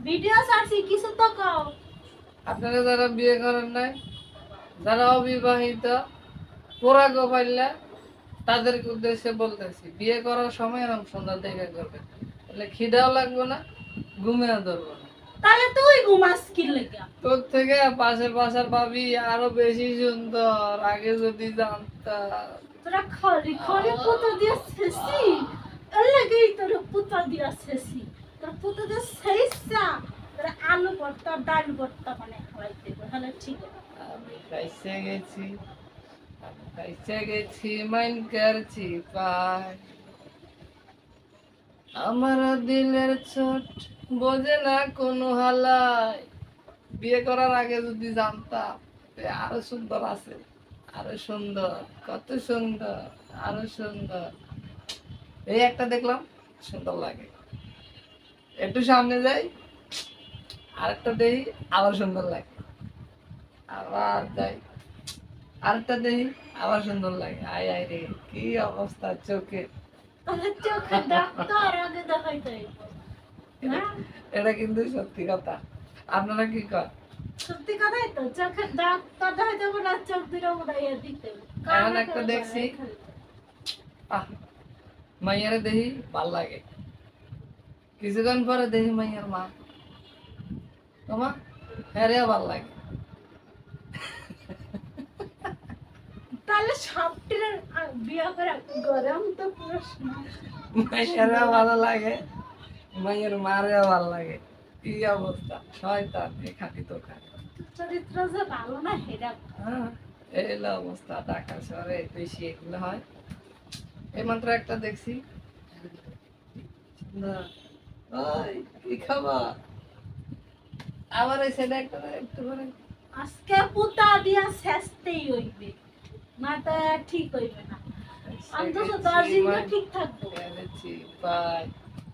Video ছাড়ছি কিছু তো কও। আপনারা যারা বিয়ে করেন নাই, যারা অবিবাহিত পোড়া গোপাইল্লা, তাদের উদ্দেশ্যে বলতেছি বিয়ে করার সময় এরকম সুন্দর দেখে করবে, তাহলে খিদাও লাগবে না, ঘুমিয়ে ধরবো না। তাহলে তুই ঘুমাস কি লেগা? তোর থেকে পাশের বাসার ভাবি আরো বেশি সুন্দর, আগে যদি জানতাম। তোরা খড়ি খড়ি পুতো দিয়ে শেষি, এর লাগেই তোর পুতো দিয়ে শেষি। তোর পুতো দিয়ে শেষা তোরা আলু ভর্তা ডাল ভর্তা মানে খাওয়াইতে তাহলে ঠিক আছে। আমি খাইছে গেছি মাইন করছি পাই, আমার দিলের ছোট বোঝে না কোনো হালাই। বিয়ে করার আগে যদি জানতাম যে আরো সুন্দর আছে, আরো সুন্দর, কত সুন্দর, আরো সুন্দর। এই একটা দেখলাম সুন্দর লাগে, একটু সামনে যাই আরেকটা দেখি আবার সুন্দর লাগে, আবার যাই আরেকটা দেখি আবার সুন্দর লাগে। আয় আয় রে কি অবস্থা চোখে। তাহলে চোখে ডাক্তার আগে দেখাইতে হইব না? এটা কিন্তু সত্যি কথা। আপনারা কি কর? সত্যি কথাই তো, চোখে ডাক্তার দেখাইতে হবে না, চোখ দিয়ে উড়াইয়া দিতে হবে। এমন একটা দেখছি, আহ মাইয়ারে দেখি ভাল লাগে, কিছুক্ষণ পরে দেখি মাইয়ার মা, তোমা হ্যাঁ রে ভাল লাগে। তাহলে সবটির বিয়ে করে গরম তো প্রশ্ন। মাইয়ারে ভালো লাগে, মাইয়ের মারে ভাল লাগে। কি অবস্থা, শয়তান এখানে তো খায়। চরিত্র যে ভালো না হেরা। হ্যাঁ, এই হলো অবস্থা। ঢাকা শহরে বেশি এগুলো হয়। এইমাত্র একটা দেখছি, না ওই কি খাবার, আবার এই ছেলে একটা একটু করে আজকে পুতা দিয়া শেষতেই হইবে, না তো ঠিক হইবে না। অন্তত 10 দিন তো ঠিক থাকবো। এনেছি প্রায়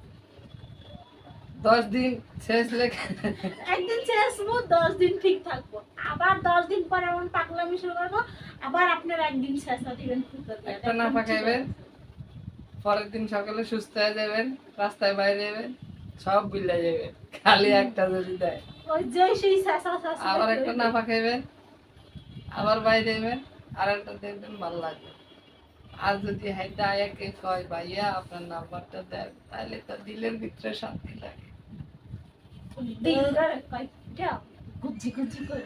10 দিন শেষ লেখা। একদিন শেষবো, 10 দিন ঠিক থাকবো, আবার 10 দিন পর এমন পাগলামি শুরু করবো, আবার আপনার একদিন শেষা দিবেন পুতা দিয়া। একটা না পাকাইবেন, পরের দিন সকালে সুস্থ হয়ে যাবেন, রাস্তায় বাইরে যাবেন, সব বিল্লা যাবেন, খালি একটা যদি দেয়। ওই যে সেই শেষা শেষা আবার একটা না পাকাইবেন, আবার বাইরে যাবেন, আর একটা দেখবেন ভালো লাগবে। আর যদি হাইটা আয়াকে কয় ভাইয়া আপনার নাম্বারটা দেন, তাহলে তো দিলের ভিতরে শান্তি লাগে। দিন ধরে কয়টা গুজি গুজি করে।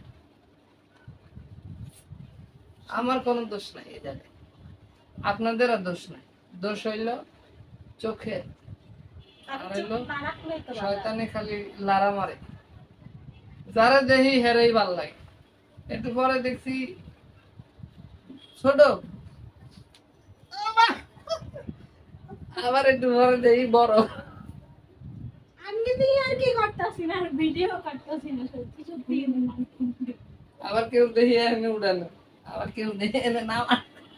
আমার কোনো দোষ নাই এই জায়গায়, আপনাদেরও দোষ নাই। দোষ হইল চোখে, আর হইল না রাখলে তো ভালো। শয়তানে খালি লারা মারে, যারা দেখি হেরেই ভাল লাগে। একটু পরে দেখছি ছোট, আবার একটু পরে দেখি বড়। আমি দিয়ে আর কি করতেছি না, আর ভিডিও করতেছি না, সত্যি সত্যি। আবার কেউ দেখি এনে উড়ানো, আবার কেউ দেখি এনে নামা।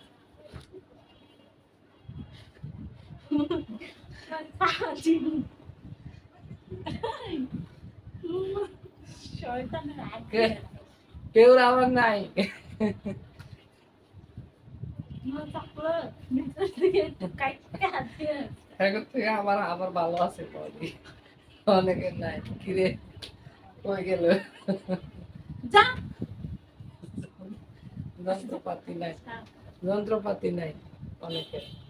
শয়তানের আগে কেউ আবার নাই। চাকলো নিচের দিকে একটু কাটতে হাতে। এখন থেকে আমার আবার ভালো আছে বডি, অনেকের নাই। কিরে কই গেল, যা যন্ত্রপাতি নাই, যন্ত্রপাতি নাই অনেকের।